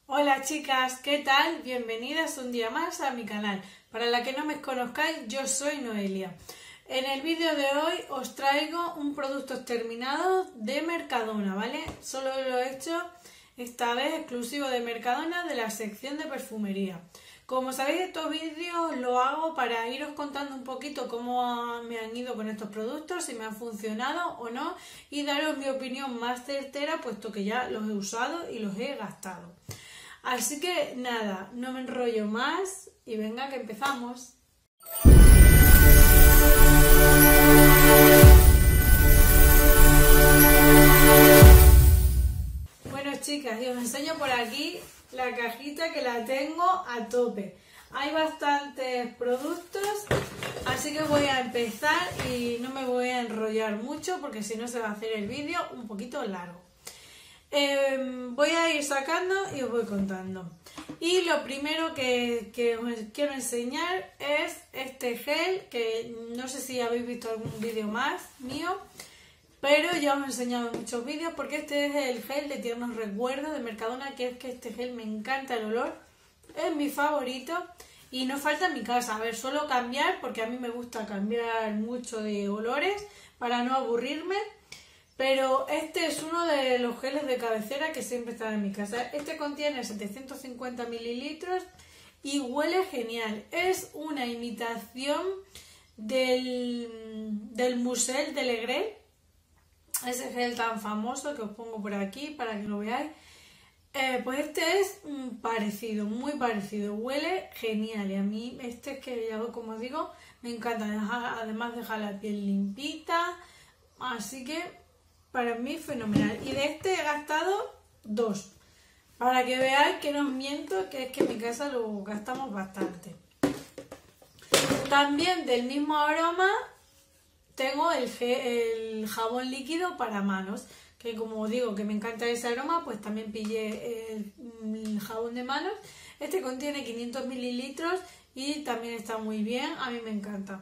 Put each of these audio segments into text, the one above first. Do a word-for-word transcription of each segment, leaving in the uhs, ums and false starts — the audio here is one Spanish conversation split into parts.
Hola chicas, ¿qué tal? Bienvenidas un día más a mi canal. Para la que no me conozcáis, yo soy Noelia. En el vídeo de hoy os traigo un producto terminado de Mercadona, ¿vale? Solo lo he hecho esta vez exclusivo de Mercadona de la sección de perfumería. Como sabéis, estos vídeos lo hago para iros contando un poquito cómo me han ido con estos productos, si me han funcionado o no, y daros mi opinión más certera, puesto que ya los he usado y los he gastado. Así que nada, no me enrollo más y venga que empezamos. Bueno chicas, y os enseño por aquí la cajita que la tengo a tope. Hay bastantes productos, así que voy a empezar y no me voy a enrollar mucho porque si no se va a hacer el vídeo un poquito largo. Eh, voy a ir sacando y os voy contando. Y lo primero que, que os quiero enseñar es este gel, que no sé si habéis visto algún vídeo más mío, pero ya os he enseñado en muchos vídeos porque este es el gel de tiernos recuerdos de Mercadona, que es que este gel me encanta el olor, es mi favorito y no falta en mi casa. A ver, suelo cambiar porque a mí me gusta cambiar mucho de olores para no aburrirme. Pero este es uno de los geles de cabecera que siempre están en mi casa. Este contiene setecientos cincuenta mililitros y huele genial. Es una imitación del, del Musel de Legrel, ese gel tan famoso que os pongo por aquí para que lo veáis. Eh, pues este es parecido, muy parecido. Huele genial y a mí este es que ya como os digo me encanta. Además deja la piel limpita, así que para mí fenomenal. Y de este he gastado dos, para que veáis que no os miento, que es que en mi casa lo gastamos bastante. También del mismo aroma tengo el, el jabón líquido para manos, que como digo que me encanta ese aroma, pues también pillé el, el jabón de manos. Este contiene quinientos mililitros y también está muy bien, a mí me encanta.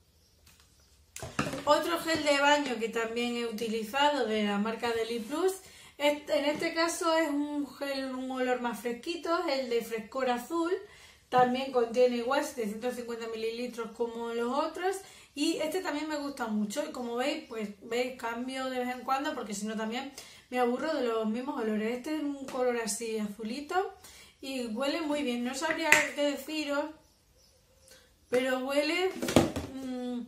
Otro gel de baño que también he utilizado de la marca Deli Plus, en este caso es un gel, un olor más fresquito, es el de Frescor Azul, también contiene igual setecientos cincuenta mililitros como los otros y este también me gusta mucho y como veis, pues veis cambio de vez en cuando porque si no también me aburro de los mismos olores. Este es un color así azulito y huele muy bien, no sabría qué deciros, pero huele... Mmm,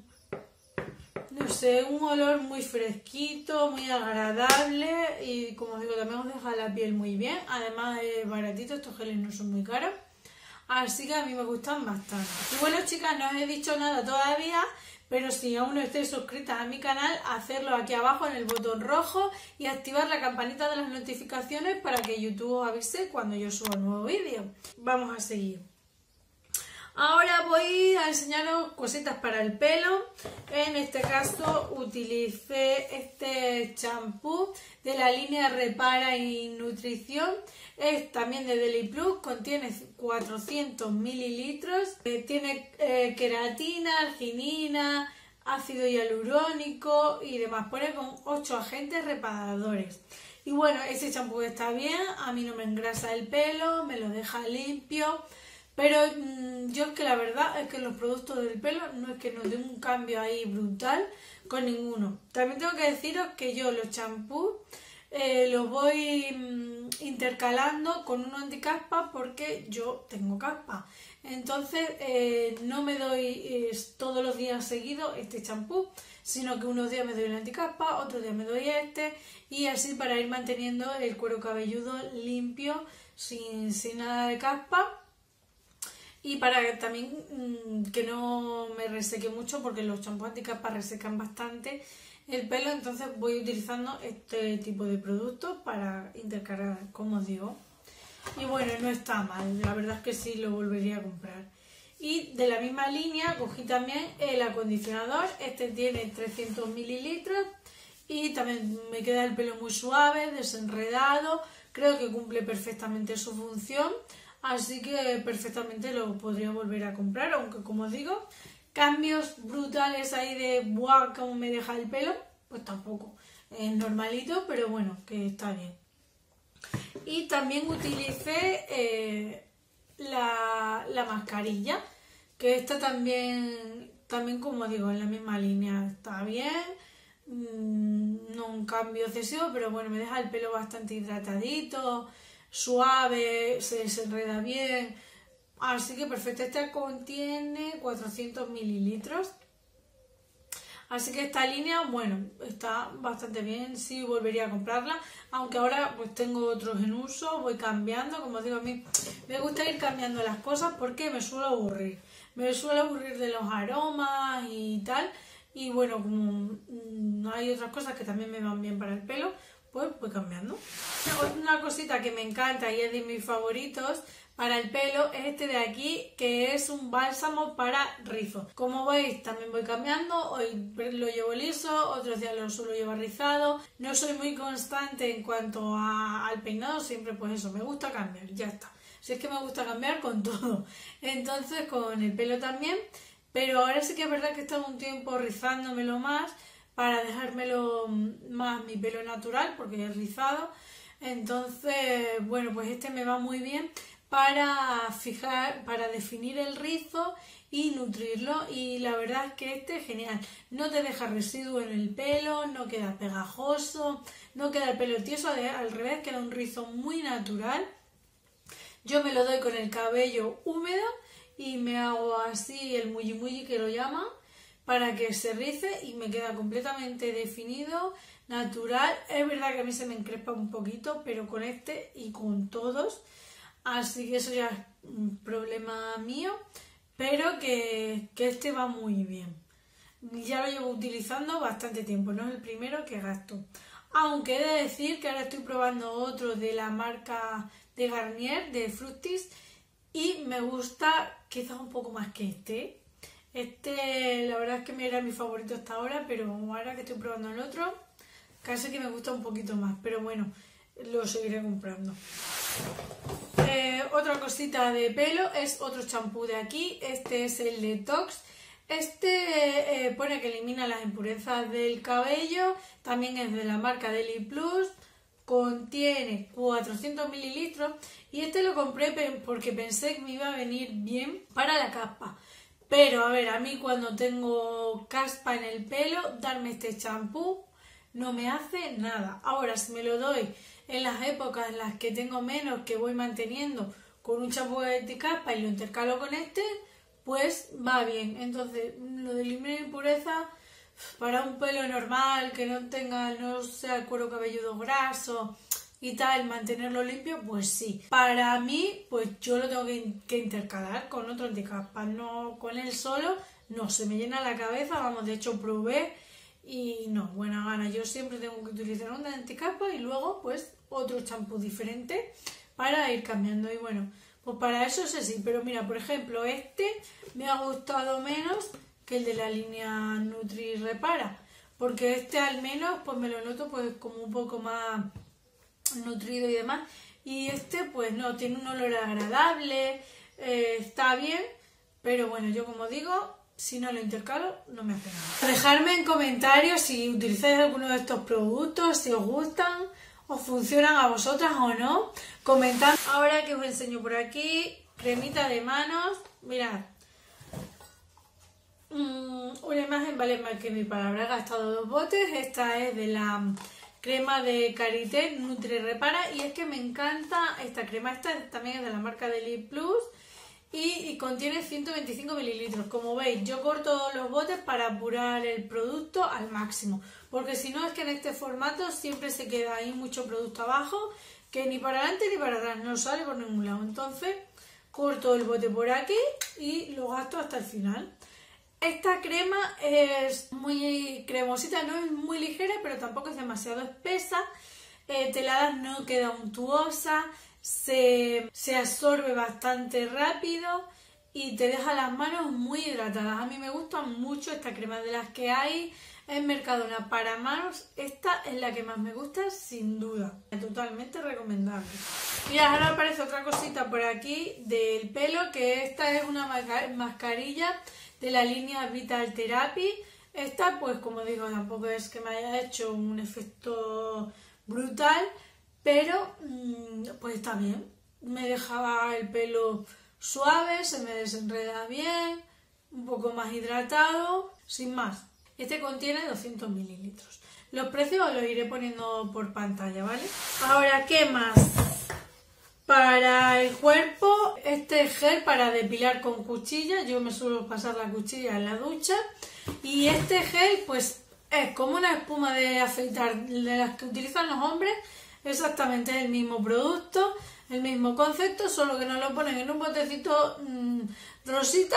no sé, un olor muy fresquito, muy agradable y como os digo también os deja la piel muy bien. Además es baratito, estos geles no son muy caros, así que a mí me gustan bastante. Y bueno chicas, no os he dicho nada todavía, pero si aún no estáis suscritas a mi canal, hacerlo aquí abajo en el botón rojo y activar la campanita de las notificaciones para que YouTube os avise cuando yo suba un nuevo vídeo. Vamos a seguir. Ahora voy a enseñaros cositas para el pelo. En este caso utilicé este champú de la línea Repara y Nutrición. Es también de Deli Plus, contiene cuatrocientos mililitros. Eh, tiene eh, queratina, arginina, ácido hialurónico y demás. Pone con ocho agentes reparadores. Y bueno, ese champú está bien, a mí no me engrasa el pelo, me lo deja limpio. Pero mmm, yo es que la verdad es que los productos del pelo no es que nos den un cambio ahí brutal con ninguno. También tengo que deciros que yo los champús eh, los voy mmm, intercalando con uno anticaspa porque yo tengo caspa. Entonces eh, no me doy eh, todos los días seguidos este champú, sino que unos días me doy el anticaspa, otros días me doy este y así para ir manteniendo el cuero cabelludo limpio sin, sin nada de caspa. Y para también mmm, que no me reseque mucho, porque los champús anticaspa resecan bastante el pelo, entonces voy utilizando este tipo de productos para intercalar, como os digo. Y bueno, no está mal, la verdad es que sí lo volvería a comprar. Y de la misma línea cogí también el acondicionador, este tiene trescientos mililitros y también me queda el pelo muy suave, desenredado, creo que cumple perfectamente su función. Así que perfectamente lo podría volver a comprar, aunque como os digo, cambios brutales ahí de ¡buah! Cómo me deja el pelo, pues tampoco. Es normalito, pero bueno, que está bien. Y también utilicé eh, la, la mascarilla, que esta también, también como digo, en la misma línea, está bien, mmm, no un cambio excesivo, pero bueno, me deja el pelo bastante hidratadito, suave, se desenreda bien, así que perfecto. Esta contiene cuatrocientos mililitros. Así que esta línea, bueno, está bastante bien, sí volvería a comprarla, aunque ahora pues tengo otros en uso, voy cambiando, como digo, a mí me gusta ir cambiando las cosas porque me suelo aburrir, me suelo aburrir de los aromas y tal, y bueno, como mmm, hay otras cosas que también me van bien para el pelo, pues voy cambiando. Una cosita que me encanta y es de mis favoritos para el pelo es este de aquí, que es un bálsamo para rizos. Como veis, también voy cambiando, hoy lo llevo liso, otros días lo suelo llevar rizado. No soy muy constante en cuanto a, al peinado, siempre pues eso, me gusta cambiar, ya está. Si es que me gusta cambiar con todo. Entonces con el pelo también, pero ahora sí que es verdad que he estado un tiempo rizándomelo más para dejármelo más mi pelo natural, porque es rizado. Entonces, bueno, pues este me va muy bien para fijar, para definir el rizo y nutrirlo, y la verdad es que este es genial, no te deja residuo en el pelo, no queda pegajoso, no queda el pelo tieso, al revés, queda un rizo muy natural. Yo me lo doy con el cabello húmedo y me hago así el mulli mulli que lo llaman, para que se rice y me queda completamente definido, natural. Es verdad que a mí se me encrespa un poquito, pero con este y con todos, así que eso ya es un problema mío, pero que, que este va muy bien. Ya lo llevo utilizando bastante tiempo, no es el primero que gasto. Aunque he de decir que ahora estoy probando otro de la marca de Garnier, de Fructis, y me gusta quizás un poco más que este. Este, la verdad es que era mi favorito hasta ahora, pero ahora que estoy probando el otro, casi que me gusta un poquito más, pero bueno, lo seguiré comprando. Eh, otra cosita de pelo es otro champú de aquí, este es el Detox. Este eh, pone que elimina las impurezas del cabello, también es de la marca Deli Plus, contiene cuatrocientos mililitros y este lo compré porque pensé que me iba a venir bien para la caspa. Pero a ver, a mí cuando tengo caspa en el pelo, darme este champú no me hace nada. Ahora, si me lo doy en las épocas en las que tengo menos, que voy manteniendo con un champú de caspa y lo intercalo con este, pues va bien. Entonces, lo de eliminar impureza para un pelo normal, que no tenga, no sea el cuero cabelludo graso y tal, mantenerlo limpio, pues sí. Para mí, pues yo lo tengo que, que intercalar con otro anticaspa, no con él solo, no, se me llena la cabeza, vamos, de hecho probé y no, buena gana. Yo siempre tengo que utilizar un anticaspa y luego pues otro champú diferente para ir cambiando. Y bueno, pues para eso es así. Pero mira, por ejemplo, este me ha gustado menos que el de la línea Nutri Repara, porque este al menos pues me lo noto pues como un poco más nutrido y demás, y este pues no, tiene un olor agradable, eh, está bien, pero bueno, yo como digo, si no lo intercalo no me hace nada. Dejadme en comentarios si utilizáis alguno de estos productos, si os gustan, os funcionan a vosotras o no. Comentad. Ahora que os enseño por aquí, cremita de manos, mirad. Mm, una imagen vale más que mi palabra. He gastado dos botes. Esta es de la crema de Karité Nutri Repara, y es que me encanta esta crema. Esta también es de la marca Deli Plus y, y contiene ciento veinticinco mililitros. Como veis, yo corto los botes para apurar el producto al máximo, porque si no es que en este formato siempre se queda ahí mucho producto abajo, que ni para adelante ni para atrás no sale por ningún lado. Entonces corto el bote por aquí y lo gasto hasta el final. Esta crema es muy cremosita, no es muy ligera, pero tampoco es demasiado espesa. Eh, te la das, no queda untuosa, se, se absorbe bastante rápido y te deja las manos muy hidratadas. A mí me gusta mucho esta crema, de las que hay en Mercadona para manos. Esta es la que más me gusta, sin duda. Totalmente recomendable. Mira, ahora aparece otra cosita por aquí del pelo, que esta es una mascarilla de la línea Vital Therapy. Esta, pues como digo, tampoco es que me haya hecho un efecto brutal, pero pues está bien. Me dejaba el pelo suave, se me desenreda bien, un poco más hidratado, sin más. Este contiene doscientos mililitros. Los precios os los iré poniendo por pantalla, ¿vale? Ahora, ¿qué más? Para el cuerpo, este gel para depilar con cuchilla. Yo me suelo pasar la cuchilla en la ducha. Y este gel, pues, es como una espuma de afeitar de las que utilizan los hombres. Exactamente el mismo producto, el mismo concepto, solo que nos lo ponen en un botecito mmm, rosita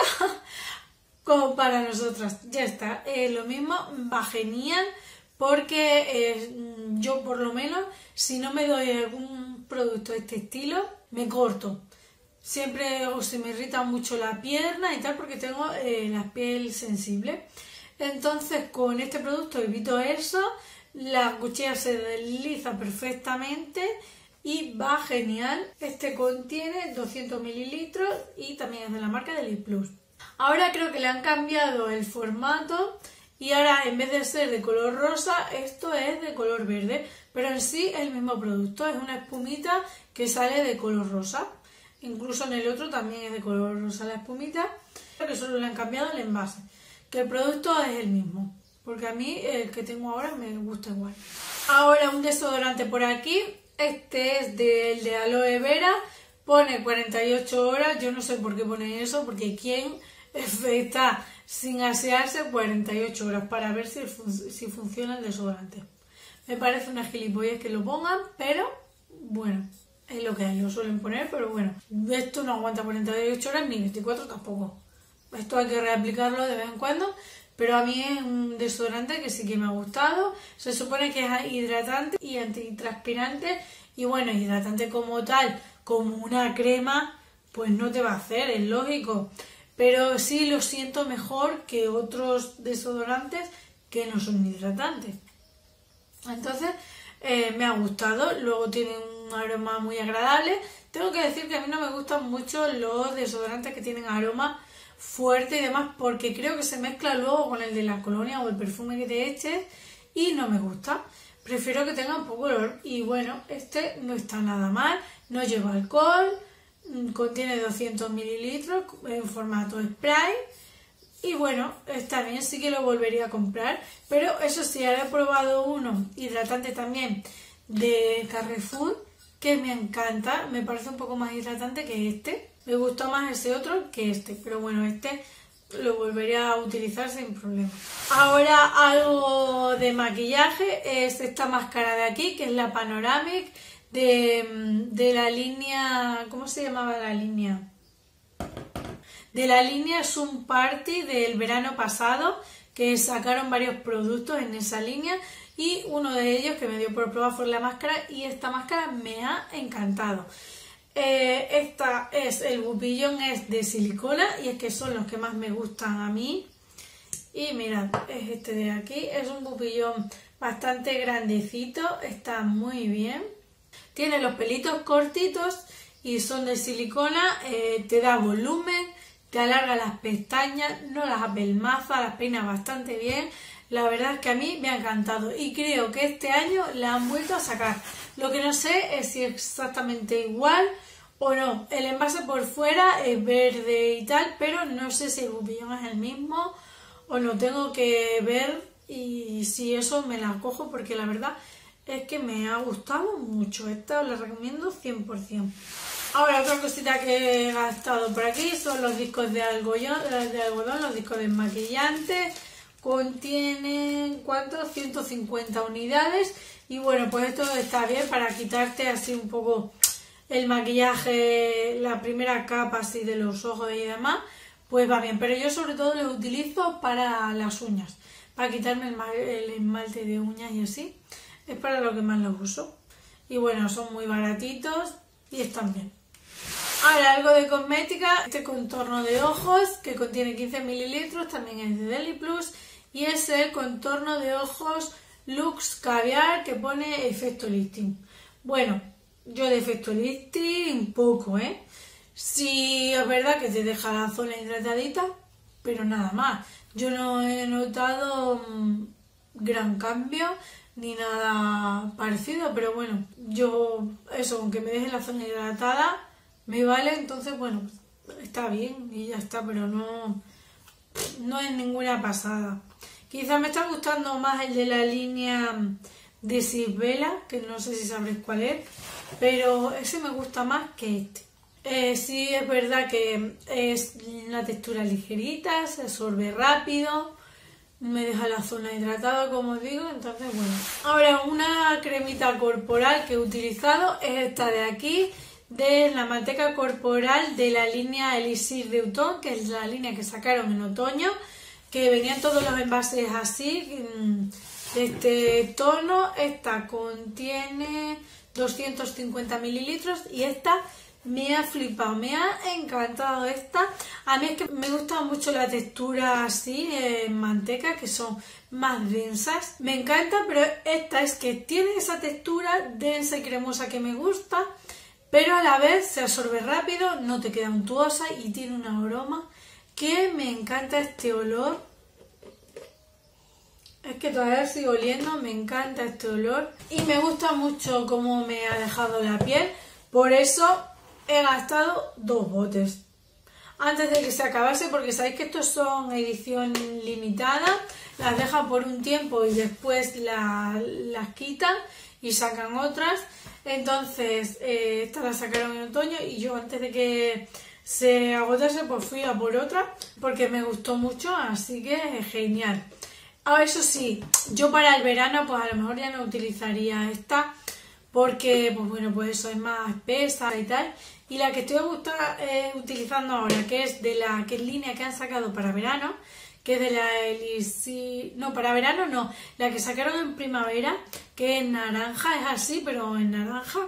como para nosotras. Ya está, eh, lo mismo, va genial, porque eh, yo por lo menos, si no me doy algún producto de este estilo, me corto. Siempre o se me irrita mucho la pierna y tal, porque tengo eh, la piel sensible. Entonces con este producto evito eso, la cuchilla se desliza perfectamente y va genial. Este contiene doscientos mililitros y también es de la marca de Liplus. Ahora creo que le han cambiado el formato y ahora en vez de ser de color rosa, esto es de color verde, pero en sí es el mismo producto, es una espumita que sale de color rosa. Incluso en el otro también es de color rosa la espumita, pero que solo le han cambiado el envase, que el producto es el mismo, porque a mí el que tengo ahora me gusta igual. Ahora un desodorante por aquí, este es del de aloe vera, pone cuarenta y ocho horas, yo no sé por qué pone eso, porque ¿quién está sin asearse cuarenta y ocho horas para ver si, fun si funciona el desodorante? Me parece una gilipollez que lo pongan, pero bueno, es lo que hay, lo suelen poner, pero bueno, esto no aguanta cuarenta y ocho horas ni veinticuatro tampoco. Esto hay que reaplicarlo de vez en cuando, pero a mí es un desodorante que sí que me ha gustado. Se supone que es hidratante y antitranspirante, y bueno, hidratante como tal, como una crema, pues no te va a hacer, es lógico. Pero sí lo siento mejor que otros desodorantes que no son hidratantes. Entonces, eh, me ha gustado. Luego tiene un aroma muy agradable. Tengo que decir que a mí no me gustan mucho los desodorantes que tienen aroma fuerte y demás, porque creo que se mezcla luego con el de la colonia o el perfume que te eches y no me gusta. Prefiero que tenga un poco de olor. Y bueno, este no está nada mal, no lleva alcohol, contiene doscientos mililitros en formato spray y bueno, está bien, sí que lo volvería a comprar. Pero eso sí, ahora he probado uno hidratante también de Carrefour que me encanta, me parece un poco más hidratante que este. Me gustó más ese otro que este, pero bueno, este lo volvería a utilizar sin problema. Ahora algo de maquillaje es esta máscara de aquí, que es la Panoramic de, de la línea... ¿Cómo se llamaba la línea? De la línea Zoom Party del verano pasado, que sacaron varios productos en esa línea y uno de ellos que me dio por probar fue la máscara, y esta máscara me ha encantado. Eh, esta es, el bupillón es de silicona y es que son los que más me gustan a mí. Y mirad, es este de aquí, es un bupillón bastante grandecito, está muy bien. Tiene los pelitos cortitos y son de silicona, eh, te da volumen, te alarga las pestañas, no las apelmaza, las peina bastante bien. La verdad es que a mí me ha encantado y creo que este año la han vuelto a sacar. Lo que no sé es si es exactamente igual o no. El envase por fuera es verde y tal, pero no sé si el bupillón es el mismo o no. Tengo que ver y si eso me la cojo, porque la verdad es que me ha gustado mucho. Esta os la recomiendo cien por cien. Ahora otra cosita que he gastado por aquí son los discos de algodón, de algodón los discos desmaquillantes. Contienen, ¿cuántos? ciento cincuenta unidades. Y bueno, pues esto está bien para quitarte así un poco el maquillaje, la primera capa así de los ojos y demás, pues va bien. Pero yo sobre todo los utilizo para las uñas, para quitarme el esmalte de uñas y así. Es para lo que más los uso. Y bueno, son muy baratitos y están bien. Ahora algo de cosmética, este contorno de ojos que contiene quince mililitros, también es de Deli Plus, y es el contorno de ojos Lux Caviar que pone efecto lifting. Bueno, yo de efecto lifting poco, ¿eh? Sí, es verdad que te deja la zona hidratadita, pero nada más. Yo no he notado mmm, gran cambio, ni nada parecido, pero bueno, yo eso, aunque me deje la zona hidratada, me vale, entonces bueno, está bien y ya está, pero no, no es ninguna pasada. Quizás me está gustando más el de la línea de Sisvela, que no sé si sabréis cuál es, pero ese me gusta más que este. Eh, sí es verdad que es una textura ligerita, se absorbe rápido, me deja la zona hidratada, como os digo, entonces bueno. Ahora, una cremita corporal que he utilizado es esta de aquí, de la manteca corporal de la línea Elixir de Utón, que es la línea que sacaron en otoño, que venían todos los envases así, de este tono. Esta contiene doscientos cincuenta mililitros y esta me ha flipado, me ha encantado esta. A mí es que me gusta mucho la textura así en manteca, que son más densas. Me encanta, pero esta es que tiene esa textura densa y cremosa que me gusta, pero a la vez se absorbe rápido, no te queda untuosa y tiene un aroma que me encanta. Este olor, es que todavía sigo oliendo, me encanta este olor y me gusta mucho cómo me ha dejado la piel, por eso he gastado dos botes antes de que se acabase, porque sabéis que estos son edición limitada, las dejan por un tiempo y después la, las quitan y sacan otras. Entonces eh, estas las sacaron en otoño y yo antes de que se agotase pues fui a por otra porque me gustó mucho, así que genial. Ahora eso sí, yo para el verano pues a lo mejor ya no utilizaría esta, porque pues bueno, pues eso es más espesa y tal, y la que estoy gusta, eh, utilizando ahora, que es de la que es línea que han sacado para verano, que es de la Elixir, no, para verano no, la que sacaron en primavera, que es naranja, es así, pero en naranja.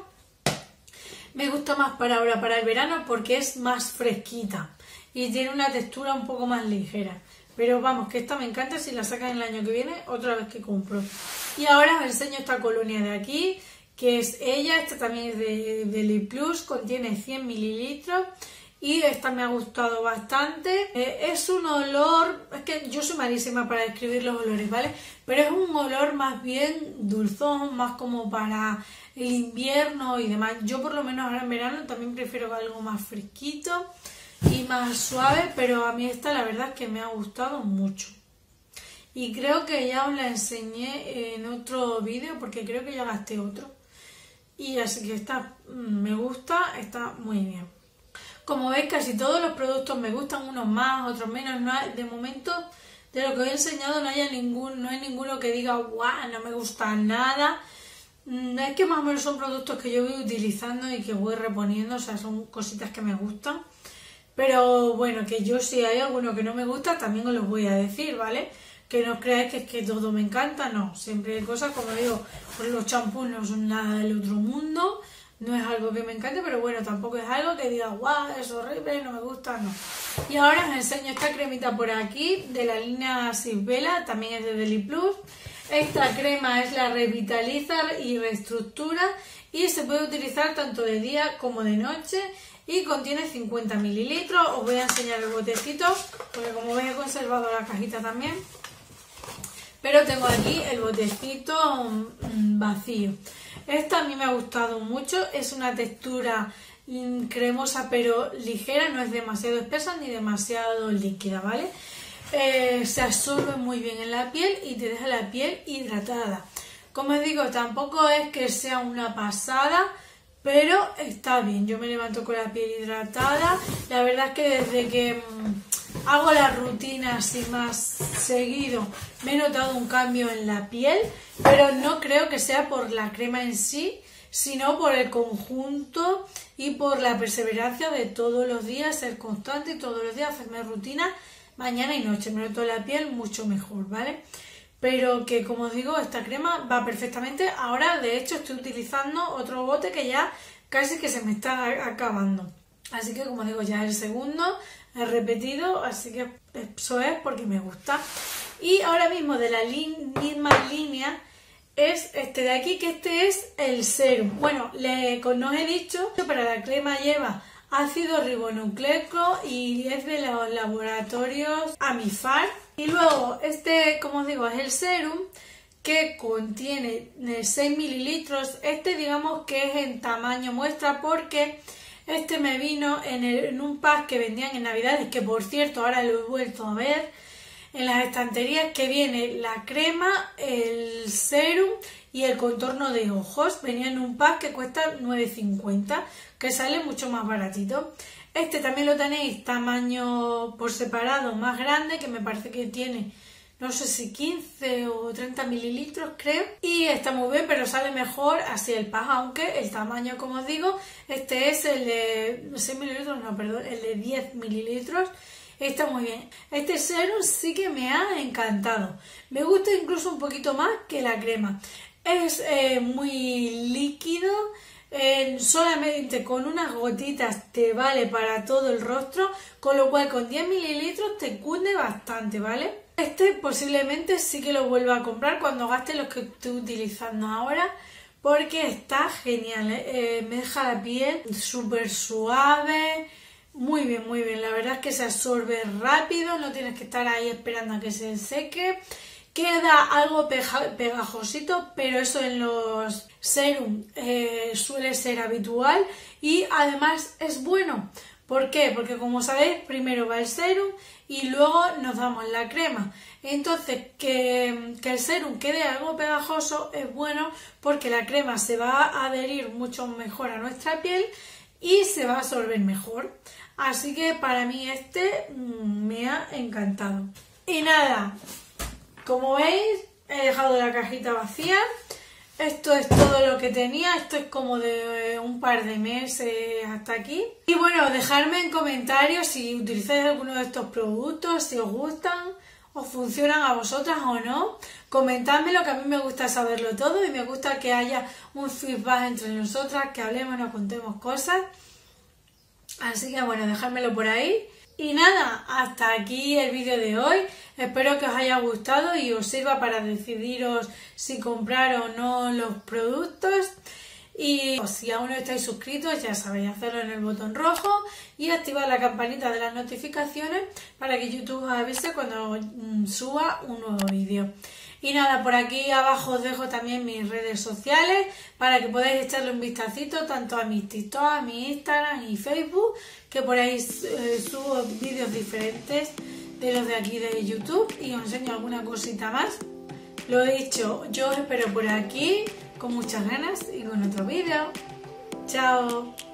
Me gusta más para ahora, para el verano, porque es más fresquita y tiene una textura un poco más ligera. Pero vamos, que esta me encanta, si la sacan el año que viene, otra vez que compro. Y ahora os enseño esta colonia de aquí, que es ella, esta también es de, de Lip Plus, contiene cien mililitros y esta me ha gustado bastante. Eh, es un olor, es que yo soy malísima para describir los olores, ¿vale? Pero es un olor más bien dulzón, más como para el invierno y demás. Yo por lo menos ahora en verano también prefiero algo más fresquito y más suave, pero a mí esta la verdad es que me ha gustado mucho. Y creo que ya os la enseñé en otro vídeo, porque creo que ya gasté otro. Y así que esta me gusta, está muy bien. Como veis, casi todos los productos me gustan, unos más, otros menos. No hay, de momento, de lo que os he enseñado, no, haya ningún, no hay ninguno que diga, guau, no me gusta nada. Es que más o menos son productos que yo voy utilizando y que voy reponiendo, o sea, son cositas que me gustan. Pero bueno, que yo si hay alguno que no me gusta, también os lo voy a decir, ¿vale? Que no creáis que es que todo me encanta, no. Siempre hay cosas, como digo, pues los champús no son nada del otro mundo, no es algo que me encante, pero bueno, tampoco es algo que diga, guau, es horrible, no me gusta, no. Y ahora os enseño esta cremita por aquí, de la línea Sisvela, también es de Lip Plus. Esta crema es la Revitalizar y Reestructura y se puede utilizar tanto de día como de noche. Y contiene cincuenta mililitros. Os voy a enseñar el botecito, porque como veis he conservado la cajita también. Pero tengo aquí el botecito vacío. Esta a mí me ha gustado mucho. Es una textura cremosa pero ligera. No es demasiado espesa ni demasiado líquida, ¿vale? Eh, se absorbe muy bien en la piel y te deja la piel hidratada. Como os digo, tampoco es que sea una pasada, pero está bien. Yo me levanto con la piel hidratada. La verdad es que desde que mmm, hago la rutina así más seguido, me he notado un cambio en la piel, pero no creo que sea por la crema en sí, sino por el conjunto y por la perseverancia de todos los días, ser constante y todos los días hacerme rutina mañana y noche. Me noto la piel mucho mejor, ¿vale? Pero que, como os digo, esta crema va perfectamente. Ahora, de hecho, estoy utilizando otro bote que ya casi que se me está acabando. Así que, como digo, ya es el segundo, he repetido, así que eso es porque me gusta. Y ahora mismo de la misma línea es este de aquí, que este es el serum. Bueno, le, como os he dicho, para la crema lleva ácido ribonucleico y es de los laboratorios Amifar. Y luego este, como os digo, es el serum, que contiene seis mililitros. Este digamos que es en tamaño muestra porque este me vino en, el, en un pack que vendían en Navidades, que por cierto ahora lo he vuelto a ver en las estanterías, que viene la crema, el serum y el contorno de ojos. Venía en un pack que cuesta nueve cincuenta, que sale mucho más baratito. Este también lo tenéis tamaño por separado más grande, que me parece que tiene no sé si quince o treinta mililitros creo, y está muy bien, pero sale mejor así el pack, aunque el tamaño, como os digo, este es el de seis mililitros, no, perdón, el de diez mililitros. Está muy bien. Este serum sí que me ha encantado. Me gusta incluso un poquito más que la crema. Es eh, muy líquido. Eh, solamente con unas gotitas te vale para todo el rostro. Con lo cual con diez mililitros te cunde bastante, ¿vale? Este posiblemente sí que lo vuelva a comprar cuando gaste los que estoy utilizando ahora. Porque está genial. ¿eh? Eh, me deja la piel súper suave. Muy bien, muy bien. La verdad es que se absorbe rápido, no tienes que estar ahí esperando a que se seque. Queda algo pegajosito, pero eso en los serum eh, suele ser habitual y además es bueno. ¿Por qué? Porque como sabéis, primero va el serum y luego nos damos la crema. Entonces, que, que el serum quede algo pegajoso es bueno porque la crema se va a adherir mucho mejor a nuestra piel y se va a absorber mejor. Así que para mí este mmm, me ha encantado. Y nada, como veis, he dejado la cajita vacía. Esto es todo lo que tenía. Esto es como de un par de meses hasta aquí. Y bueno, dejadme en comentarios si utilizáis alguno de estos productos, si os gustan, os funcionan a vosotras o no. Comentádmelo, que a mí me gusta saberlo todo y me gusta que haya un feedback entre nosotras, que hablemos, nos contemos cosas. Así que bueno, dejármelo por ahí. Y nada, hasta aquí el vídeo de hoy. Espero que os haya gustado y os sirva para decidiros si comprar o no los productos. Y si aún no estáis suscritos, ya sabéis, hacerlo en el botón rojo y activar la campanita de las notificaciones para que YouTube os avise cuando mm, suba un nuevo vídeo. Y nada, por aquí abajo os dejo también mis redes sociales para que podáis echarle un vistacito tanto a mis TikTok, a mi Instagram y Facebook, que por ahí eh, subo vídeos diferentes de los de aquí de YouTube y os enseño alguna cosita más. Lo he dicho, yo os espero por aquí con muchas ganas y con otro vídeo. ¡Chao!